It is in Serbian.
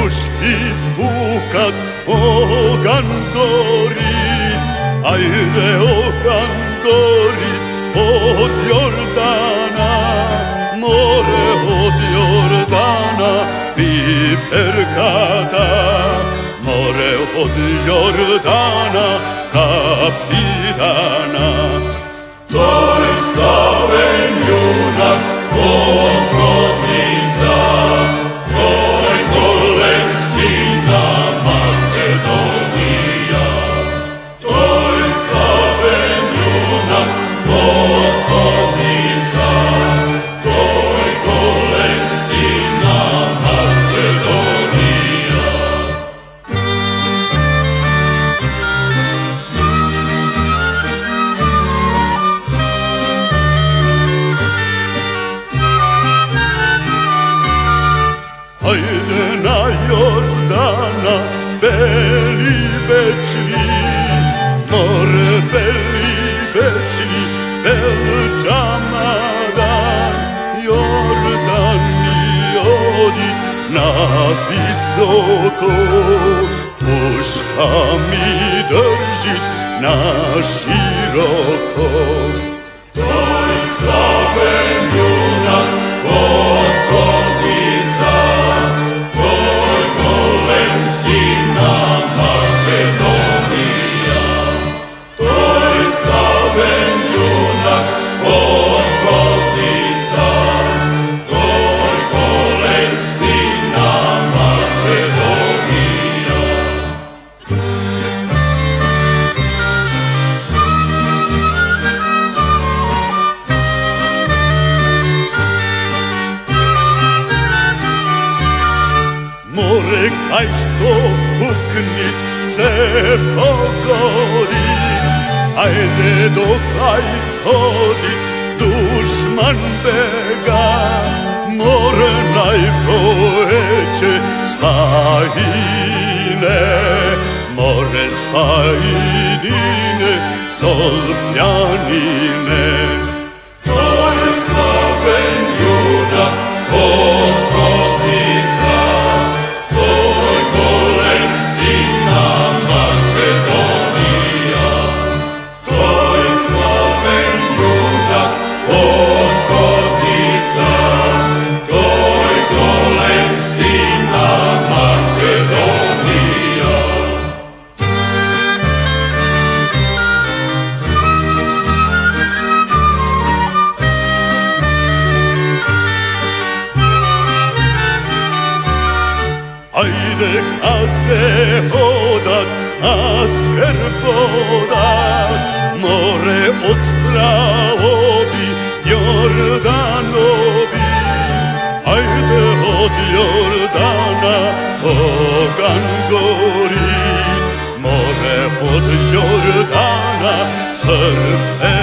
muški pukat ogan gorit, ajde ogan gorit od Jordana, more od Jordana, piperkata, more od Jordana, kapitana. To je slaven junak od Groznica, to je golem sina Makedonija. To je slaven junak od Groznica, to je golem sina Makedonija. Ajde na Jordana, beli večni, more beli večni, Belčamadan, Jordani odit na visoko, puškami držit na široko. To je slaven junak od Groznica, to je golem sina Makedonija. To je slaven junak od Groznica, to je golem sina Makedonija. More kaj što puknit se pogodi, ajde dokaj hodit dušman bega. More najpoeće spajine, more spajine, solpjanine. To je slaven junak od Groznica, to je golem sina Makedonija. To je slaven junak od Groznica, to je golem sina Makedonija. Ajde kate hodat, asker vodat, more od stravovi, Jordanovi. Ajde od Jordana, ogan gori, more od Jordana, srce